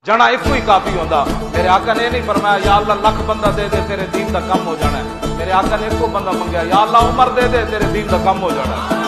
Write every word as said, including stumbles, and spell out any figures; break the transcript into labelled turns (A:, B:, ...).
A: जना एक ही काफी होंदा। मेरे आका ने नहीं फरमाया या अल्लाह लख बंदा दे दे तेरे दीन का कम हो जाना है। मेरे आका ने एको बंदा मंगया या अल्लाह उमर दे दे तेरे दीन का कम हो जाना है।